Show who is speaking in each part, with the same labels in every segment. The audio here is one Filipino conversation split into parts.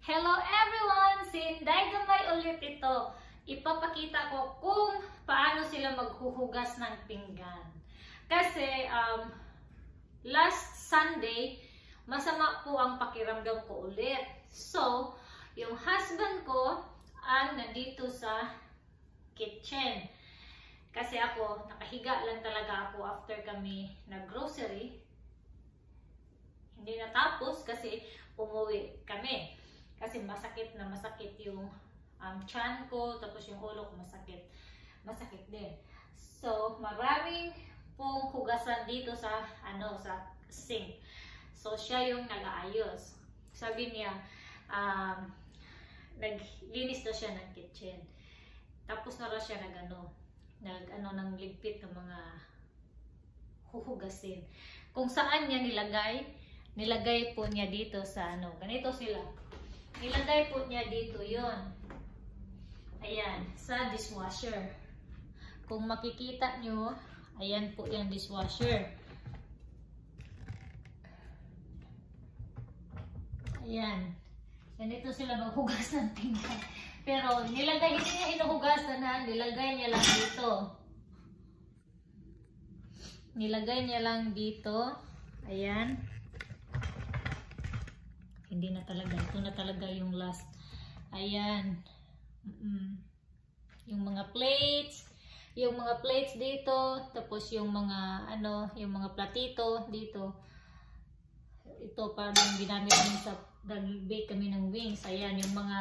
Speaker 1: Hello everyone! Sinday Gamay ulit ito. Ipapakita ko kung paano sila maghuhugas ng pinggan. Kasi last Sunday, masama po ang pakiramdam ko ulit. So, yung husband ko ang nandito sa kitchen. Kasi ako, nakahiga lang talaga ako after kami nag-grocery. Hindi natapos kasi umuwi kami. Kasi masakit yung tiyan ko, tapos yung ulo ko masakit din. So, maraming pong hugasan dito sa sa sink. So, siya yung nag-aayos. Sabi niya, naglinis na siya ng kitchen. Tapos na rin siya ng ligpit ng mga huhugasin. Kung saan niya nilagay po niya dito sa ganito sila. Nilagay po niya dito yon. Ayan, sa dishwasher. Kung makikita nyo, ayan po yung dishwasher. Ayan. Ganito sila maghugas ng pinggan. Pero hindi niya inuhugasan ha. Nilagay niya lang dito. Nilagay niya lang dito. Ayan. Hindi na talaga. Ito na talaga yung last. Ayan. Yung mga plates. Yung mga plates dito. Tapos yung mga yung mga platito dito. Ito parang ginamit namin sa nag-bake kami ng wings. Ayan. Yung mga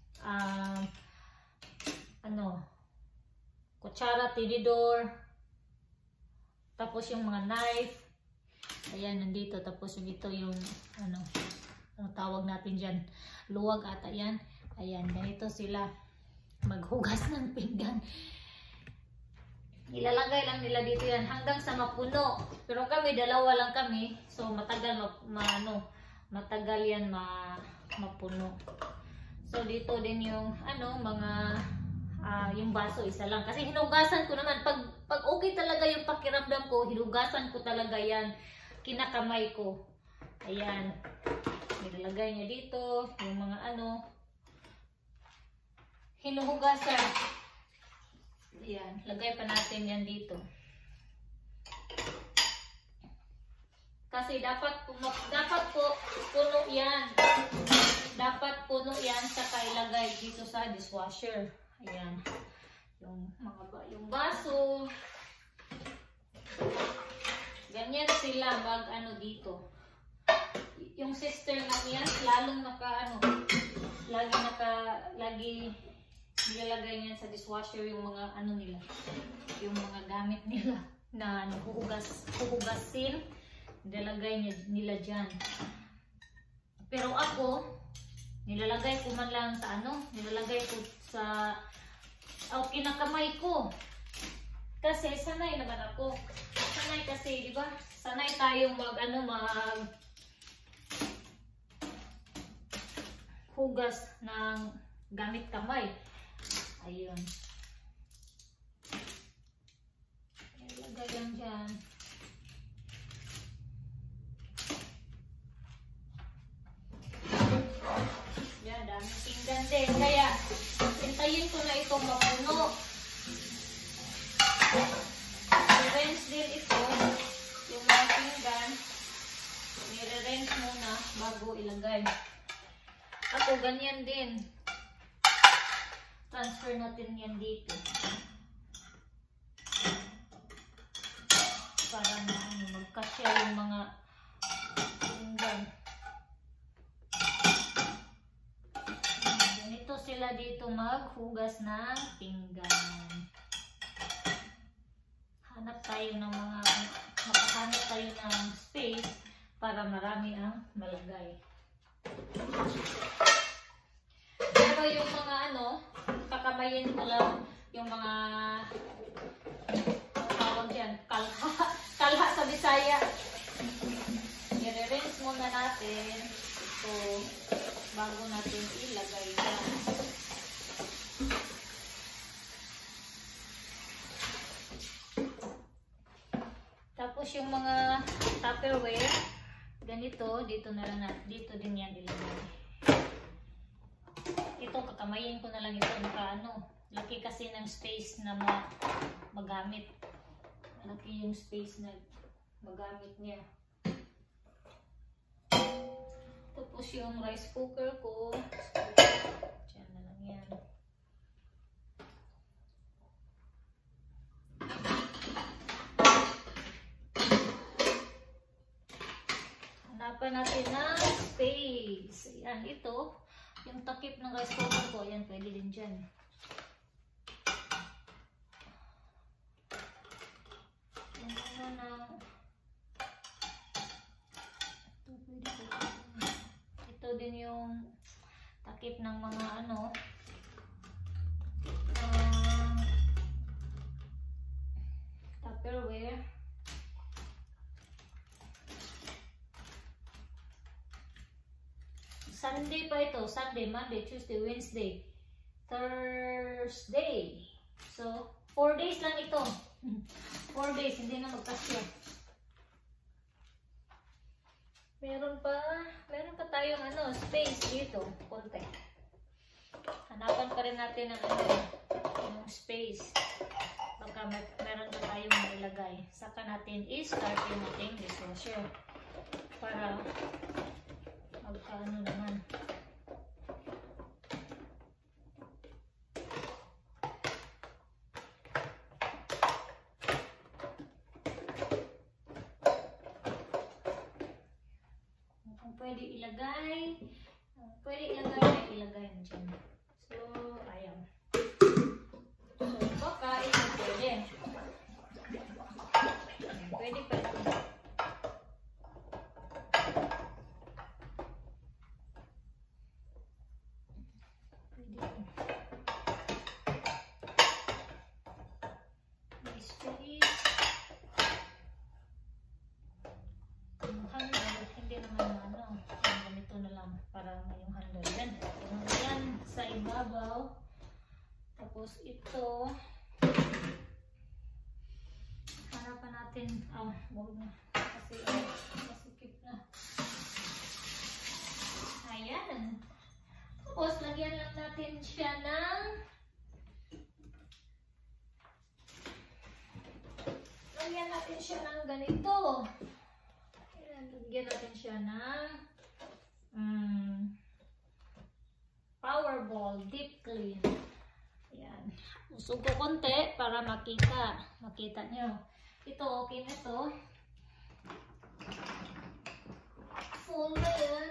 Speaker 1: kutsara, tinidor. Tapos yung mga knife. Ayan, nandito. Tapos yung ito yung ano tawag natin dyan, luwag ata yan. Ayan, ganito sila maghugas ng pinggan. Ilalagay lang nila dito yan hanggang sa mapuno. Pero kami, dalawa lang kami. So, matagal matagal yan mapuno. So, dito din yung mga yung baso, isa lang. Kasi hinugasan ko naman. Pag okay talaga yung pakiramdam ko, hinugasan ko talaga yan. Kinakamay ko. Ayan. Nilalagay niya dito, yung mga hinuhugasan. Ayan, lagay pa natin yan dito. Kasi dapat po puno yan. Dapat puno yan, saka ilagay dito sa dishwasher. Ayan. Yung baso. Ganyan sila dito. Yung sister namin yan, lalong lagi nilalagay niyan sa dishwasher yung mga nila, yung mga gamit nila na huhugasin, nilalagay nila dyan. Pero ako, nilalagay ko man lang sa nilalagay ko sa kinakamay ko. Kasi sanay naman ako. Sanay kasi, di ba? Sanay tayong hugas ng gamit kamay. Ayun. Ilagay yan dyan. Yan, daming pinggan din. Kaya, hintayin ko na itong mapuno. I-rinse din ito. Yung mga pinggan, nire-rinse muna bago ilagay. Ako, ganyan din. Transfer natin yan dito. Para magkasya yung mga pinggan. Ganito sila dito maghugas ng pinggan. Makahanap tayo ng space para marami ang malagay. Pero yung mga kakamayin ko lang yung mga tawag dyan, kalha sa Bisaya. I-rinse muna natin ito bago natin ilagay dyan. Tapos yung mga Tupperware, ganito, dito din yan ilagay. kakamayin ko na lang ito. Laki kasi ng space na magamit. Laki yung space na magamit niya. Tapos yung rice cooker ko, dyan na lang yan. Hanapan natin ng space. Ayan, ito. Yung takip ng rice cooker ko, ayan, pwede din dyan. Ito din yung takip ng mga Tupperware. Sunday pa ito. Sunday, Monday, Tuesday, Wednesday, Thursday. So, 4 days lang ito. 4 days, hindi na magkasya. Meron pa tayong space dito. Konti. Hanapan pa rin natin ang yung space. Baka meron pa tayong mailagay. Saka natin i-start yung ating dishwasher. Para magkaano naman. Kung pwede ilagay na dyan. So, ayan. So, baka ito pwede. Pwede pa ito. Ibabaw. Tapos ito harapan natin wag na kasi masikip na. Ayan. Tapos lagyan lang natin siya ng ganito. Ayan, lagyan natin siya ng Powerball Deep Clean. Ayan. Usog ko konti para makita nyo. Ito, okay na ito. Full na yan.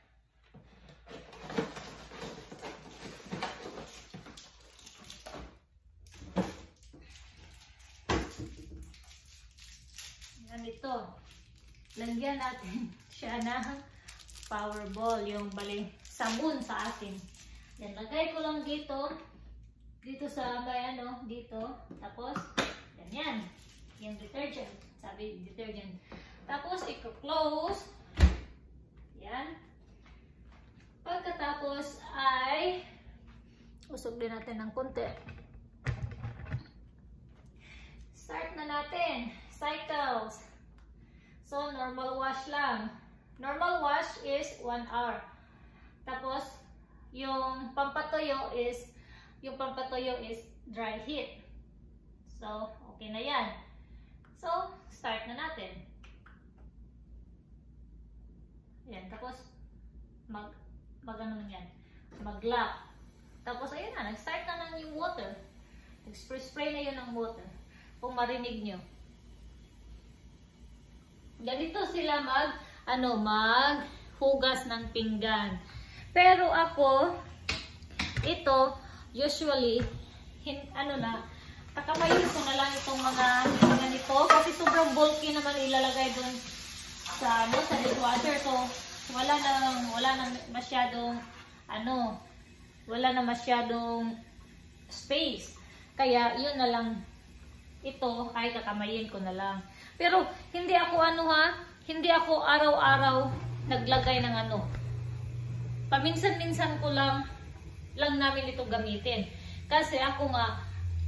Speaker 1: Ganito. Lagyan natin siya ng Powerball. Yung bali sabon sa atin. Yan, lagay ko lang dito sa may dito. Tapos, yan. Yung detergent. Sabi, detergent. Tapos, i-close. Yan. Pagkatapos ay usog din natin ng konti. Start na natin. Cycles. So, normal wash lang. Normal wash is 1 hour. Tapos, yung pampatuyo is dry heat. So, okay na yan. So, start na natin. Ayan, tapos, mag-ano na yan. Mag-lock. Tapos, ayan na, nag-start na ng yung water. Nag-spray na yun ng water. Kung marinig nyo. Ganito sila maghugas ng pinggan. Pero ako, ito, usually, kakamayin ko na lang itong mga ganito. Kasi sobrang bulky naman ilalagay dun sa dishwasher. So, wala na masyadong space. Kaya, yun na lang. Ito ay kakamayin ko na lang. Pero, hindi ako araw-araw naglagay ng paminsan-minsan ko lang namin ito gamitin. Kasi ako nga,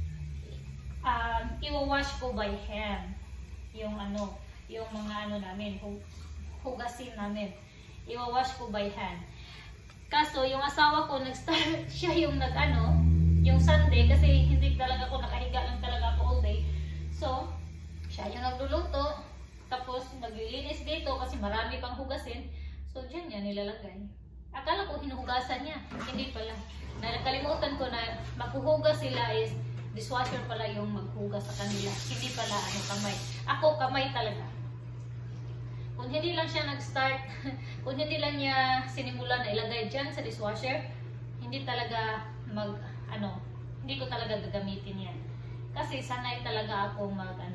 Speaker 1: i-wash ko by hand. Yung mga namin, hugasin namin. I-wash ko by hand. Kaso, yung asawa ko, nag-start siya yung yung Sunday, kasi hindi talaga ako nakahiga lang talaga ako all day. So, siya yung nagluluto. Tapos, naglilinis dito kasi marami pang hugasin. So, dyan niya nilalagay. Akala ko hinuhugasan niya. Hindi pala. Nakalimutan ko na maghuhugas sila is dishwasher pala yung maghugas sa kanila. Hindi pala kamay. Ako, kamay talaga. Kung hindi lang siya nag-start, kung hindi lang niya sinimulan na ilagay dyan sa dishwasher, hindi talaga hindi ko talaga gagamitin yan. Kasi sanay talaga ako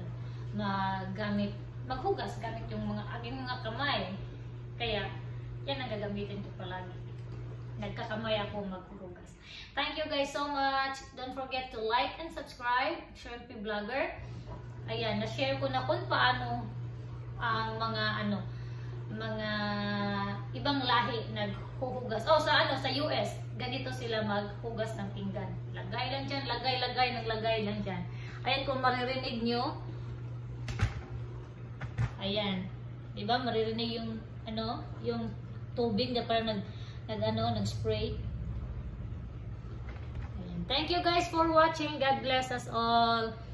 Speaker 1: maghugas gamit yung aking mga kamay. Kaya, yan ang gagamitin ko palagi. Nagkakamay ako maghugas. Thank you guys so much. Don't forget to like and subscribe. Shrimpy Vlogger. Ayan, na-share ko na kung paano ang mga ibang lahi naghuhugas. Sa US, ganito sila maghugas ng pinggan. Lagay lang dyan, lagay lang dyan. Ayan, kung maririnig nyo, ayan, diba, maririnig yung tubig na parang nag-spray. Ayan. Thank you guys for watching. God bless us all.